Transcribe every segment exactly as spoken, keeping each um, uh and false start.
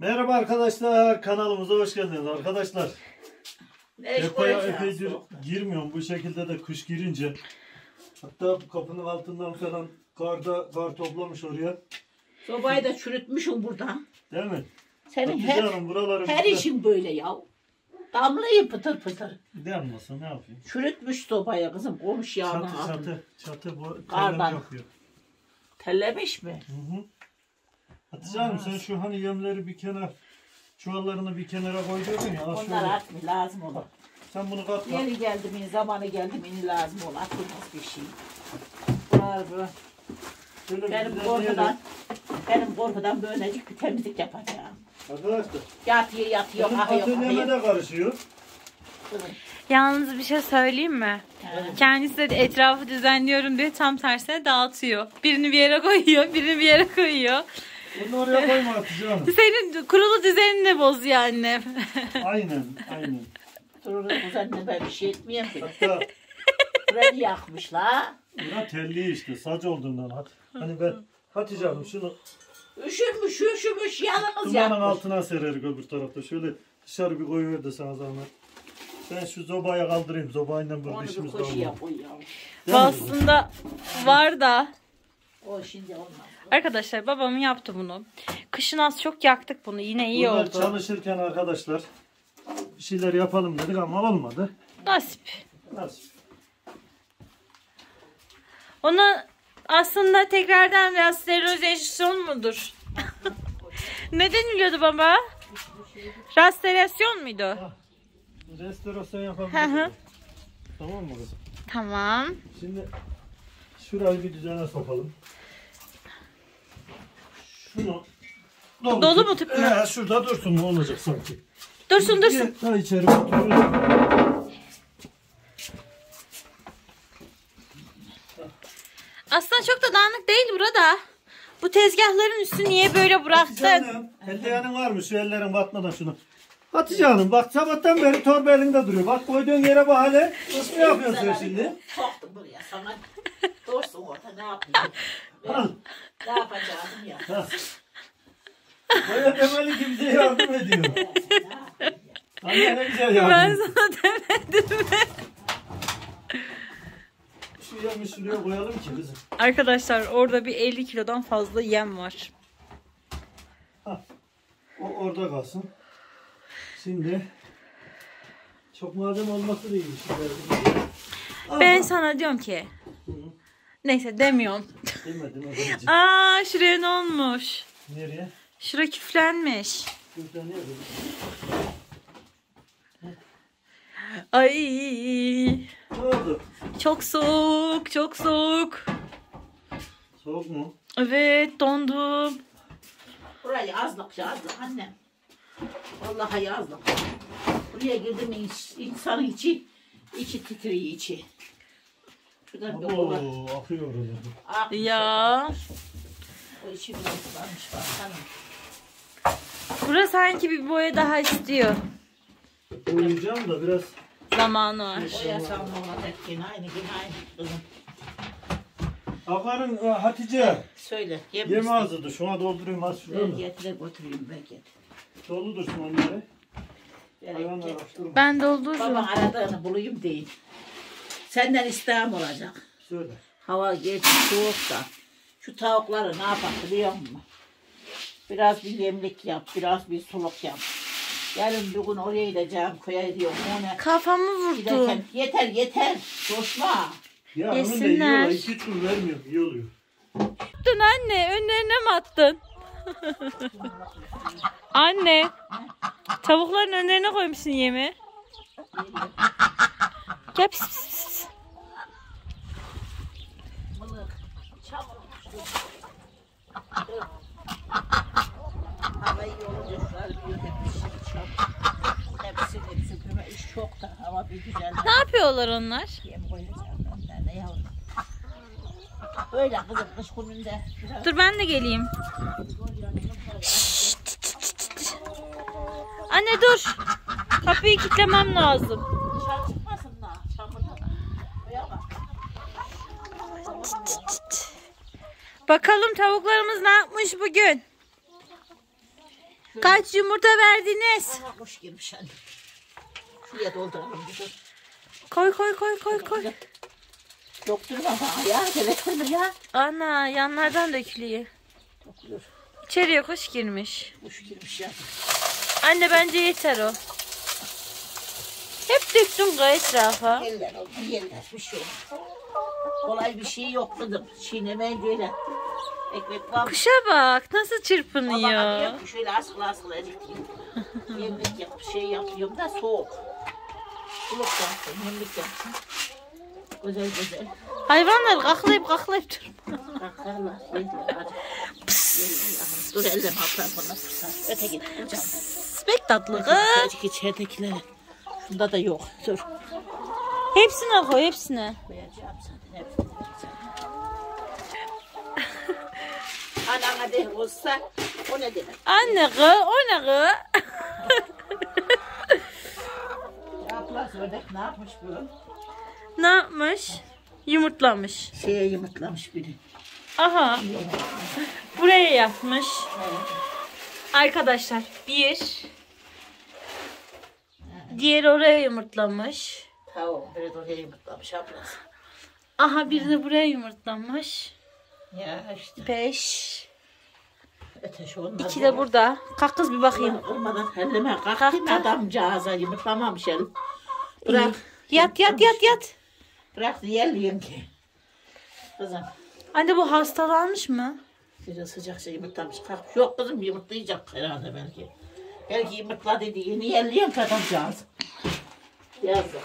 Merhaba arkadaşlar, kanalımıza hoş geldiniz arkadaşlar. Depoya epeydir girmiyorum bu şekilde de kış girince. Hatta bu kapının altından falan karda kar toplamış oraya. Sobayı da çürütmüşüm buradan. Değil mi? Senin her, Hanım, her işin böyle ya. Damlayı pıtır pıtır. Damlasa ne yapayım? Çürütmüş sobaya kızım. Olmuş yağını Çatı aldın. çatı çatı bu Kardan. yapıyor. Tellemiş mi? Hı hı. Hatice Hanım sen şu hani yemleri bir kenar, çuvallarını bir kenara koy diyordun ya. Onlar atmıyor, lazım olur. Sen bunu katma. Yeri geldi mi, zamanı geldi mi lazım olur. Atılmaz bir şey. Var bu. Şöyle Benim bir korkudan, benim korkudan böylecik bir temizlik yapacağım. Arkadaşlar. Yatıyor yatıyor, Benim ahıyor atölyeme ahıyor. de karışıyor. Yalnız bir şey söyleyeyim mi? Evet. Kendisi de etrafı düzenliyorum diye tam tersine dağıtıyor. Birini bir yere koyuyor, birini bir yere koyuyor. Bunu oraya koyma Hatice Hanım. Senin kurulu düzenini bozuyor annem. Aynen, aynen. Durur düzenle ben bir şey etmeyeyim ki. Hatta Burayı yakmışlar. buna telli işte, saç olduğundan. Hat hani ben Hatice Hanım şunu Üşümüş üşümüş yanımız dumanın yakmış. altına serer öbür tarafta. Şöyle dışarı bir koyuver de sana zahmet. Ben şu zobaya kaldırayım. Zobayla burada Onu bir işimiz koşuya kalmadı. koy ya. Değil mi? Aslında var da. O şimdi olmaz. Arkadaşlar babam yaptı bunu. Kışın az çok yaktık bunu. Yine iyi Bunlar oldu. çalışırken arkadaşlar bir şeyler yapalım dedik ama olmadı. Nasip. Nasıl? Onu aslında tekrardan biraz sterilizasyon mudur? Ne deniliyordu baba? Restorasyon muydu? Restorasyon Hı hı. yapabiliriz. Tamam mı kızım? Tamam. Şimdi şurayı bir düzene sokalım. Şunu dolu, Dolu tut. mu tüp mü? Ee, şurada dursun ne olacak sanki. Dursun dursun. Bir daha içeri götürüyoruz. Aslında çok da dağınık değil burada. Bu tezgahların üstü niye böyle Hatice bıraktın? Hanım, elde yanın var mı? Şu ellerin batmadan şunu. Hatice Hanım bak sabahtan beri torba elinde duruyor. Bak koyduğun yere bak hele. Nasıl yapıyorsun sen şimdi? Soktum buraya sana. Dursun orada ne yapayım? Al. Ne yapacağım ya? Ha. Böyle demeli ki bize yardım ediyor. Anne ne güzel yardım. Ben sana demedim mi? Şu yemi şuraya koyalım ki kızım. Arkadaşlar orada bir elli kilodan fazla yem var. Ha. O orada kalsın. Şimdi çok malzeme olması değil. Ben sana diyorum ki. Neyse demiyorum. Demedim adamcığım. Aa şuraya ne olmuş? Nereye? Şura küflenmiş. Şurada nerede? Ay Ne oldu? çok soğuk, çok soğuk. Soğuk mu? Evet dondum. Burayı yazlık yazlık annem. Vallahi yazlık. Buraya girdim ins- insanın içi içi titriyor içi. Şuradan bir kova. Oo, akıyor orada. Akmış Ya o içi biraz varmış baksana. bura sanki bir boya daha istiyor. Uyuyacağım da biraz. Zamanı var. O yasam olacak yine aynı yine aynı kızım. Akarın e, Hatice. Söyle. Yem Yem iste. ağzıdır. Şuna doldurayım az Ver şurada mı? getire götüreyim ben get. Dolu dursun onları. Ver Hayvanlar get. açtırma. Ben doldururum. Baba aradığını bulayım değil. Senden isteğim olacak. Söyle. Hava geç soğuk da. Şu tavukları ne yapalım biliyor musun? Biraz bir yemlik yap, biraz bir suluk yap. Yarın bir gün oraya gideceğim, köye diyorum. O ne? Kafamı vurdu. Giderken yeter yeter. Coşma. Ya onun da Yesinler. yiyorlar. İki tur vermiyor. İyi oluyor. Attın anne önlerine mi attın? Anne tavukların önlerine koymuşsun yemi. Gel pis pis pis. Mılık, çamur olmuş. Hava iyi olunca şunlar büyür hepsi. Hepsini süpürme iş çok da ama bir güzel. Ne yapıyorlar onlar? Yem koyacağım önlerine yavrum. Öyle kızım kış gününde. Biraz Dur ben de geleyim. Anne dur. Kapıyı kilitlemem lazım. dışarı çıkmasınlar. Çamurda. Koyamam. Bakalım tavuklarımız ne yapmış bugün? Kaç yumurta verdiniz? Aha kuş girmiş anne. Şuraya dolduralım bir dur. Koy koy koy koy koy. Dokturma bana ya. Gerektirme ya. Ana yanlardan dökülüyor. Doktor. İçeriye kuş girmiş. Kuş girmiş ya. Anne bence yeter o. Hep döktün kız etrafa. Yerler oldu. Yerler. Bir şey yok. Kolay bir şey yok kızım. Çiğnemeyin böyle. Ekmek var mı? Kuşa bak nasıl Baba çırpınıyor. yapıyor. Şöyle asıl asıl edeyim. Yemlik yap, şey yapıyorum da soğuk. Kulak yapsın, yemlik yapsın. Güzel güzel. Hayvanlar kaklayıp kaklayıp durma. Bakarlar, yediler hadi. Yediler. Dur elleme haplar bana tutar. Öte git hocam. Pek tatlı kız. Öteki içeridekileri. Şunda da yok. Dur. Hepsine koy hepsine. Koyacağım zaten hepsini. Anana de olsa o ne demek? Anne kız o ne kız? Yapmaz ördek ne yapmış bu? Ne yapmış? Yumurtlamış. Şeye yumurtlamış biri. Aha. Buraya yapmış. Arkadaşlar bir. Diğeri oraya yumurtlamış. Tamam, biri de oraya yumurtlamış ablası. Aha bir de buraya yumurtlamış. Ya işte. Beş. Öteşi onlar. İki de burada. Kalk kız bir bakayım. Olmadan helleme. Kalktın Kalktı. adamcağıza yumurtlamamış el. İyi. Bırak. Yat yat yat yat. Bırak diyeliyim ki. Kızım. Anne bu hastalanmış mı? Biri sıcak şey yumurtlamış. Kalkmış. Yok kızım yumurtlayacak herhalde belki. Belki yumurtla dediği. Niye elliyim ki adamcağız? Yazık.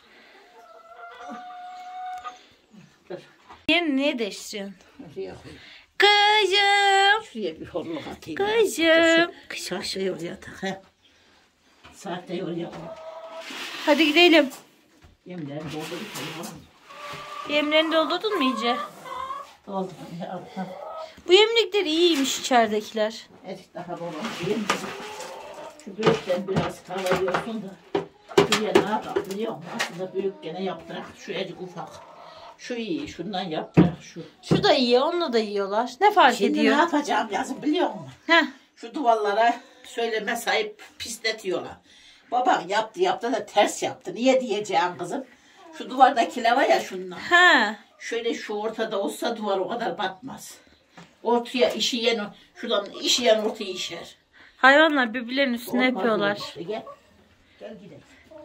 Dur. Yerini niye değiştiriyorsun? Şuraya koy. Kızım. Şuraya bir horluk atayım. Kızım. Kış aşağıya oraya tak. He. Saatte oraya koy. Hadi gidelim. Yemlerini doldurduk. Yemlerini doldurdun mu iyice? Doldurdum ya. Bu yemlikler iyiymiş içeridekiler. Ezik daha babam diyeyim. Şu büyükten biraz kavalıyorsun da. Şuraya ne yapalım biliyor musun? Aslında büyük gene yaptırak. Şu ezik ufak. Şu iyi. Şundan yaptırak şu. Şu da iyi, onunla da yiyorlar. Ne fark Şimdi ediyor? ne yapacağım yazın biliyor musun? Heh. Şu duvarlara söyleme sahip pisletiyorlar. Babam yaptı yaptı da ters yaptı. Niye diyeceğim kızım? Şu duvardakiler var ya şunlar. Ha. Şöyle şu ortada olsa duvar o kadar batmaz. Ortaya işeyen, şuradan işeyen ortaya işer. Hayvanlar birbirlerinin üstüne Olmaz yapıyorlar. öyle işte, gel. Gel gidelim.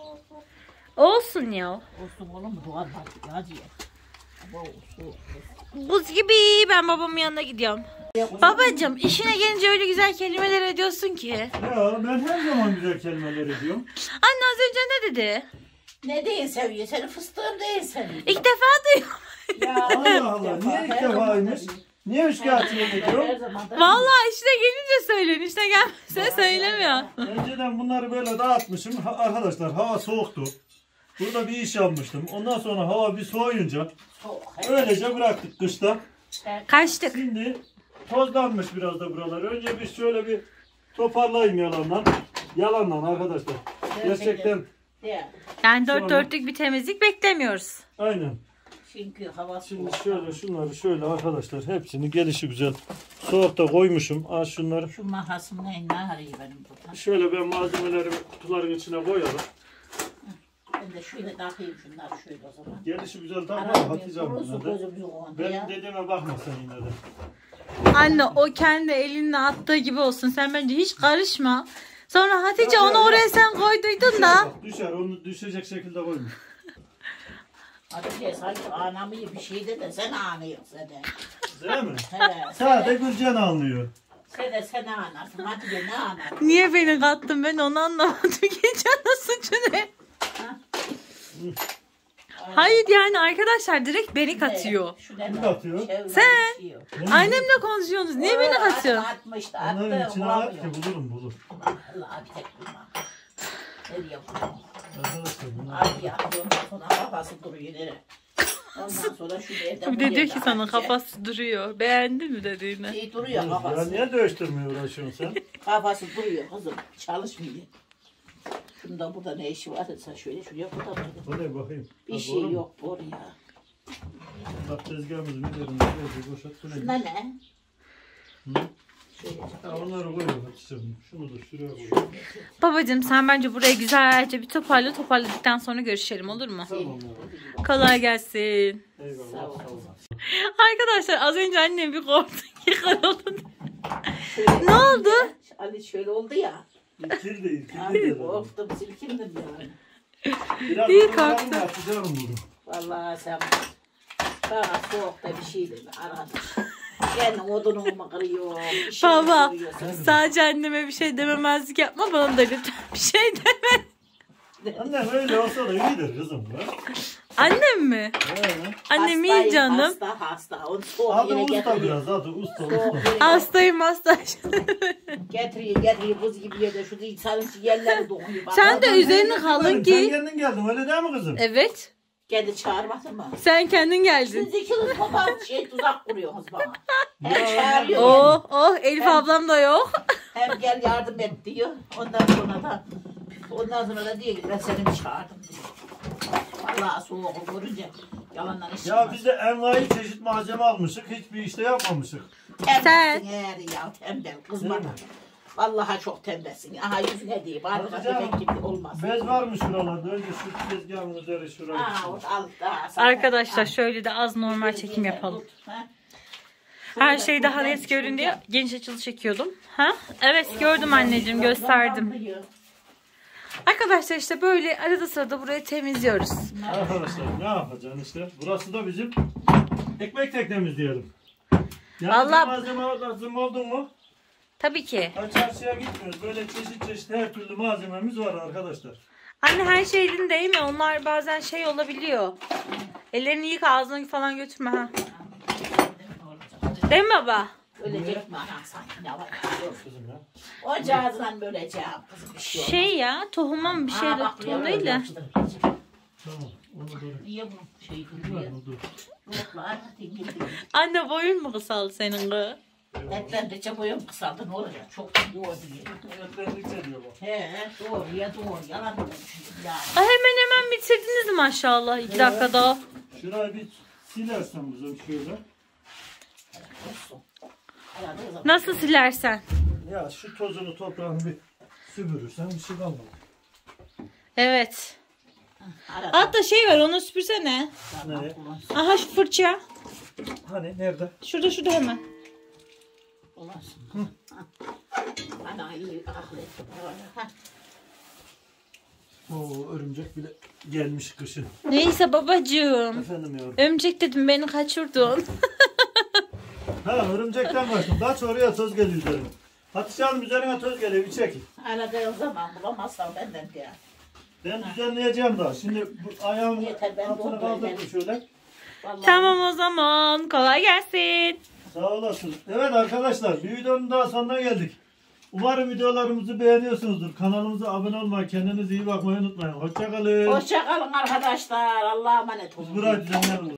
Olsun ya. Olsun oğlum duvar battı. Hadi ya. Ama olsun. Buz gibi ben babamın yanına gidiyorum. Babacığım işine gelince öyle güzel kelimeler ediyorsun ki. Ya ben her zaman güzel kelimeler ediyorum. Anne az önce ne dedi? Ne değil seviyor? Senin fıstığın değil seviyor. İlk defa duyuyorum. Ya, Allah Allah niye ilk defaymış? Niye şikayetini ediyorum? Her zaman da Vallahi işine gelince söylüyorsun. İşine gelmezse söylemiyor. Önceden bunları böyle dağıtmışım. Ha- Arkadaşlar hava soğuktu. Burada bir iş yapmıştım. Ondan sonra hava bir soğuyunca soğuk. öylece bıraktık kışta. Kaçtık. Şimdi tozlanmış biraz da buralar. Önce biz şöyle bir toparlayayım yalandan. Yalandan arkadaşlar. Gerçekten Değil. Yani dört Sonra- dörtlük bir temizlik beklemiyoruz. aynen. Çünkü hava Şimdi soğuk. şöyle şunları şöyle arkadaşlar hepsini gelişi güzel soğukta koymuşum. Az şunları Şu mahasım ne, ne arıyor benim burada? şöyle ben malzemelerimi kutuların içine koyalım. Ben de şöyle takayım şunları şöyle o zaman. Gelişi güzel tamam Aramıyor, Hatice abla kurusu de. gözümüzün onda Benim ya. dediğime bakma sen yine de. Anne o kendi elinle attığı gibi olsun. Sen bence hiç karışma. Sonra Hatice Ya, ya, onu ya. oraya sen koyduydun da. Bak, düşer onu düşecek şekilde koyma. Hadi gel sanki anamı bir şey de de sen anıyorsun sen de. Değil mi? He, Sadece Gülcan anlıyor. sen de sen anlarsın. Hadi gel ne anlarsın? Niye beni kattın ben onu anlamadım. Geçen suçu ne? Hayır yani arkadaşlar direkt beni katıyor. Şu ne Kim katıyor? Sen. Annemle konuşuyorsunuz. Niye beni katıyorsun? Atmıştı Onların attı. içine at ki Bulamıyor. bulurum bulur. Allah bir tek bulma. Nereye bulamam? Arkadaşlar bunlar. Abi ya ondan sonra kafası duruyor nere? Ondan sonra şu evde Bir de diyor ki sana kafası duruyor. Beğendin mi dediğini? Şey duruyor Ya kafası. niye dövüştürmeye uğraşıyorsun sen? Kafası duruyor kızım. Çalışmıyor. Şunda burada ne işi var? Sen şöyle şuraya burada burada. Oraya bakayım. Bir Ha, şey doğru mu? yok oraya. Bak tezgahımızın üzerinde böyle boşalt. Şuna Şunda ne? Hı? Ha, onları koyuyorum Hatice'm. Şunu da şuraya koyuyorum. Babacığım sen bence burayı güzelce bir toparla. Toparladıktan sonra görüşelim, olur mu? Tamam ya. Kolay gelsin. Eyvallah. Sağ ol. Arkadaşlar az önce annem bir korktu. Yıkarıldı. Şöyle Ne oldu? Ali şöyle oldu ya. İlkil değil. Abi İlkil değil. korktum silkindim yani. Biraz İyi da kalktın. bakalım, Hatice'm bunu. Vallahi sen bana soğukta bir şey deme arkadaş. Kendi odunumu kırıyor. işimi Baba kırıyorsun. sadece anneme bir şey dememezlik yapma, bana da lütfen bir şey deme. Annem öyle olsa da iyidir kızım. Ya. Annem mi? He. Annem iyi Hastayım, canım. Hasta hasta. Onu soğuk Adı yere usta getiriyor. biraz. Adı usta Soğuk usta. yere Hastayım hasta. getiriyor getiriyor buz gibi yerde. Şu insanın yerleri dokunuyor. bana. Sen de Ben üzerine kendin kalın geldim, giy. Sen kendin geldin öyle değil mi kızım? Evet. Kendi çağırmadın mı? Sen kendin geldin. Siz ikiniz baba şey tuzak kuruyorsunuz bana. Hem Ya, çağırıyor Oh oh Elif ablam da yok. hem gel yardım et diyor. Ondan sonra da ondan sonra da diyor ki ben seni mi çağırdım diyor. Vallahi soğuk görünce yalandan iş Ya yapmaz. biz de envai çeşit malzeme almışık. Hiçbir işte yapmamışık. Tembelsin eğer ya tembel kız Değil bana. mi? Vallahi çok tembelsin. Aha yüzüne değil. Bari Hatice'm, bebek gibi olmaz. Bez var mı şuralarda? Önce şu tezgahın üzeri şuraya. Aa, o al daha. Arkadaşlar şöyle de az normal çekim yapalım. Her şey daha net görün diye geniş açılı çekiyordum. Ha? Evet gördüm anneciğim, gösterdim. Arkadaşlar işte böyle arada sırada burayı temizliyoruz. Arkadaşlar ne yapacaksın işte? Burası da bizim ekmek teknemiz diyelim. Yani Vallahi- malzeme lazım oldu mu? Tabii ki. Ha, çarşıya gitmiyoruz. Böyle çeşit çeşit her türlü malzememiz var arkadaşlar. Anne her şey elin değil mi? Onlar bazen şey olabiliyor. Ellerini yıka, ağzını falan götürme ha. Değil mi baba? Ölecek mi anam sanki ne var? Yok kızım ya. Ocağızdan böleceğim kızım bir şey olmaz. Şey ya tohuma bir şey Aa, bak, tohum buraya değil de. koymuştum. Tamam. Onu böyle. Niye bu şeyi Dur, kırıyor? dur. Yoklar dingildi. Anne boyun mu kısaldı senin kız? Etlendikçe boyum kısaldı ne olacak? Çok doğru diye. Öğretmenlik ediyor bak. He doğru ya doğru yalan demişim yani. Ay, hemen hemen bitirdiniz maşallah iki dakikada. Şurayı bir silersen bizim şöyle. Olsun. Herhalde o zaman. Nasıl silersen. Ya şu tozunu toprağını bir süpürürsen bir şey kalmadı. Evet. Arada Hatta şey var, onu süpürsene. zaman Ne? kullansın. Aha şu fırça. Hani nerede? Şurada şurada hemen. Kullansın. Ana iyi akıl ettim. Ha. Oo örümcek bile gelmiş kışın. Neyse babacığım. Efendim yavrum. Örümcek dedim, beni kaçırdın. Ha örümcekten kaçtım. Kaç oraya toz geliyor üzerine. Hatice Hanım üzerine toz geliyor bir çekin. Arada o zaman bulamazsam benden de. Ben düzenleyeceğim daha. Şimdi bu ayağımı Yeter, ben altına doldurayım, kaldırdım ben. şöyle. Vallahi Tamam o zaman. Kolay gelsin. Sağ olasın. Evet arkadaşlar bir videonun daha sonuna geldik. Umarım videolarımızı beğeniyorsunuzdur. Kanalımıza abone olmayı, kendinize iyi bakmayı unutmayın. Hoşça kalın. Hoşça kalın arkadaşlar. Allah'a emanet olun. Biz burayı düzenleyelim.